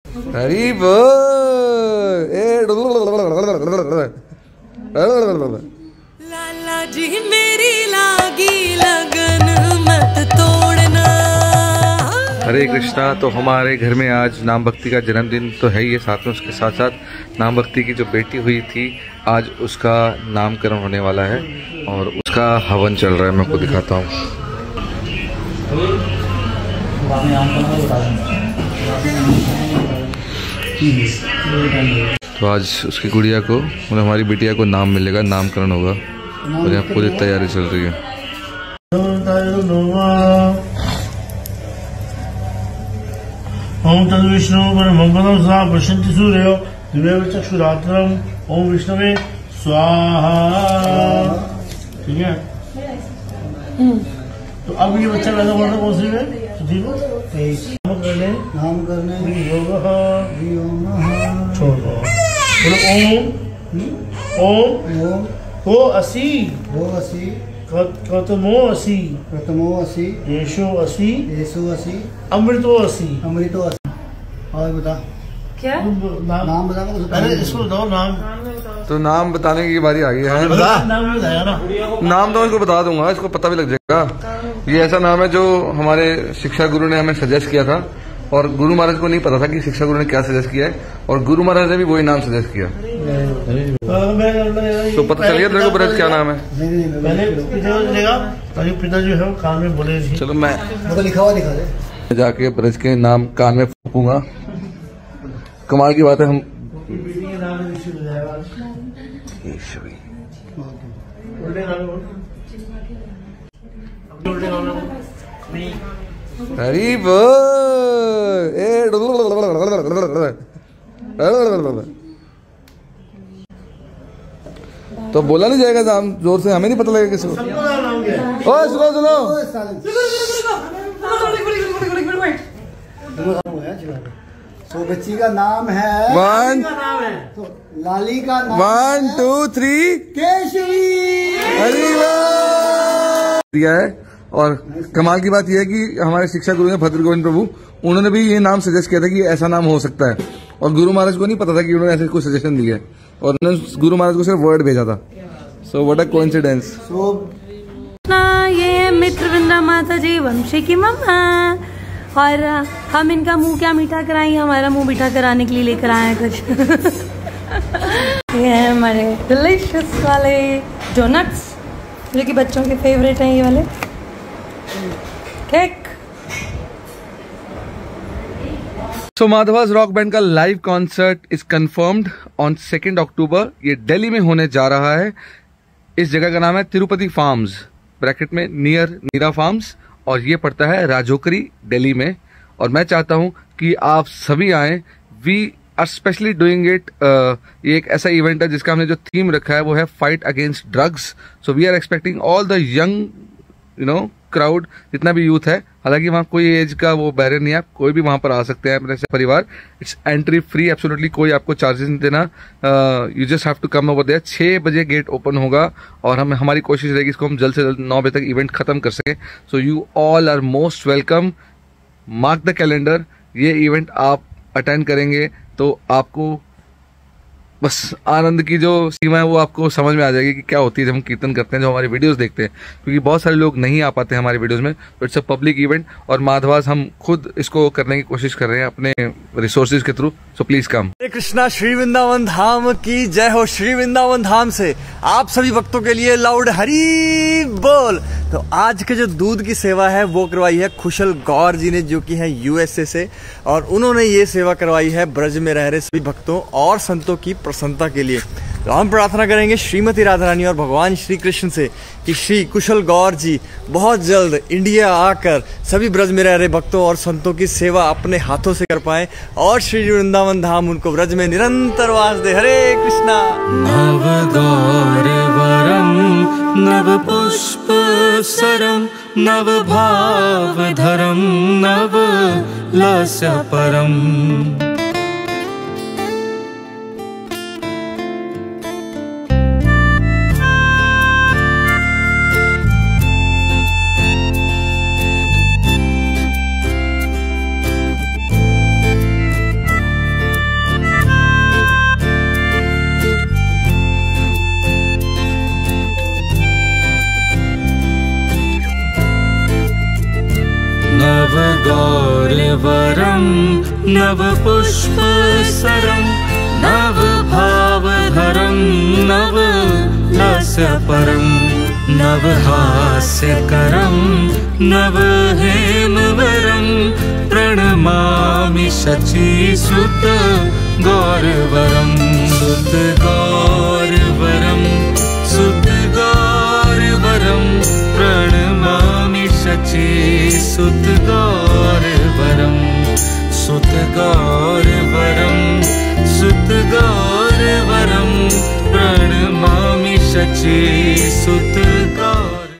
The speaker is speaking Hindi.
हरी बोल। लाला जी मेरी लागी लगन मत तोड़ना। हरे कृष्णा। तो हमारे घर में आज नाम भक्ति का जन्मदिन तो है ही, साथ में उसके साथ साथ नाम भक्ति की जो बेटी हुई थी आज उसका नामकरण होने वाला है और उसका हवन चल रहा है। मैं आपको दिखाता हूँ। तो आज उसकी गुड़िया को मतलब हमारी बिटिया को नाम मिलेगा, नामकरण होगा और यहाँ पूरी तैयारी चल रही है। ओम तद विष्णु परमंगलम सा पश्यन्ति सूर्यो दिव्य चक्षुरात्रम। ओम विष्णवे स्वाहा। ठीक है। तो अब ये बच्चा पैदा हुआ था कौन सी में? नाम करने छोड़ दो। ओम ओ असी कतमो असी येषो असी अमृतो असी। और बता क्या नाम बता। अरे इसको बताओ नाम। तो नाम बताने की बारी आ गई है। नाम बताया ना। नाम तो इसको बता दूंगा, इसको पता भी लग जाएगा। ये ऐसा नाम है जो हमारे शिक्षा गुरु ने हमें सजेस्ट किया था और गुरु महाराज को नहीं पता था कि शिक्षा गुरु ने क्या सजेस्ट किया है और गुरु महाराज ने भी वही नाम सजेस्ट किया। तो पता चल गया तेरे को ब्रज क्या नाम है? पहले पिता जो है कान में बोले। चलो मैं लिखा हुआ दिखा दे। जाके ब्रज के नाम कान में फूकूंगा। कमाल की बात है। हम हरी बोल। तो बोला नहीं जाएगा नाम जोर से, हमें नहीं पता लगेगा किसी को। ओए सुनो तो बच्ची का नाम है 1 तो लाली का नाम 1 2 3 केशवी। हरी बोल दिया है। और कमाल की बात यह है कि हमारे शिक्षा गुरु ने भद्र गोविंद प्रभु उन्होंने भी ये नाम सजेस्ट किया था कि ऐसा नाम हो सकता है और गुरु महाराज को नहीं पता था कि उन्होंने ऐसे कोई सजेशन दिया है और उन्होंने गुरु महाराज को सिर्फ वर्ड भेजा था। So what a coincidence. ये मित्र वृंदा माता जी वंशी की मम्मा और हम इनका मुंह क्या मीठा कराएंगे, हमारा मुंह मीठा कराने के लिए लेकर आए हैं कुछ। ये है हमारे डिलीशियस वाले डोनट्स जो कि बच्चों के फेवरेट हैं। ये वाले cake. So Madhavas rock band का live concert is confirmed on 2 October. ये दिल्ली में होने जा रहा है। इस जगह का नाम है तिरुपति फार्म्स, ब्रैकेट में नियर नीरा फार्म्स, और ये पड़ता है राजोकरी दिल्ली में। और मैं चाहता हूं कि आप सभी आएं। We are specially doing it. ये एक ऐसा इवेंट है जिसका हमने जो थीम रखा है वो है fight against drugs. So we are expecting all the young crowd, जितना भी यूथ है। हालांकि वहाँ कोई एज का वो बैरियर नहीं है, आप कोई भी वहाँ पर आ सकते हैं अपने से परिवार। इट्स एंट्री फ्री, एब्सोल्युटली कोई आपको चार्जेस नहीं देना। You just have to come over there. 6 बजे गेट ओपन होगा और हमारी कोशिश रहेगी इसको हम जल्द से जल्द 9 बजे तक इवेंट खत्म कर सकें। So you all are most welcome. Mark the calendar. ये इवेंट आप अटेंड करेंगे तो आपको बस आनंद की जो सीमा है वो आपको समझ में आ जाएगी कि क्या होती है जब हम कीर्तन करते हैं, जो हमारे वीडियोस देखते हैं, क्योंकि बहुत सारे लोग नहीं आ पाते हैं हमारे वीडियोस में। तो इट्स अ पब्लिक इवेंट और माधवास हम खुद इसको करने की कोशिश कर रहे हैं अपने रिसोर्सेज के through. So please come. Hare Krishna. Shri Vrindavan धाम की जय हो। श्री वृंदावन धाम से आप सभी भक्तों के लिए लाउड हरी बोल। तो आज के जो दूध की सेवा है वो करवाई है कुशल गौर जी ने, जो कि है यूएसए से, और उन्होंने ये सेवा करवाई है ब्रज में रह रहे सभी भक्तों और संतों की प्रसन्नता के लिए। तो हम प्रार्थना करेंगे श्रीमती राधा रानी और भगवान श्री कृष्ण से कि श्री कुशल गौर जी बहुत जल्द इंडिया आकर सभी ब्रज में रह रहे भक्तों और संतों की सेवा अपने हाथों से कर पाए और श्री वृंदावन धाम उनको ब्रज में निरंतर वास दे। हरे कृष्णा। नव गौर वरम नव पुष्प सरम नव भाव धरम नव लस्य परम। नवभावधरं नवपुष्पसरं नवभावधरं नवलास्यपरं नवहास्यकरं नवहेमवरं प्रणमामि शचीसुत गौरवरं सुत गौरवरं सुत गौरवरं प्रणमामि शचीसुत गौरवरं सुत गौरवरं सुत गौरवरं प्रणमामि शचीसुत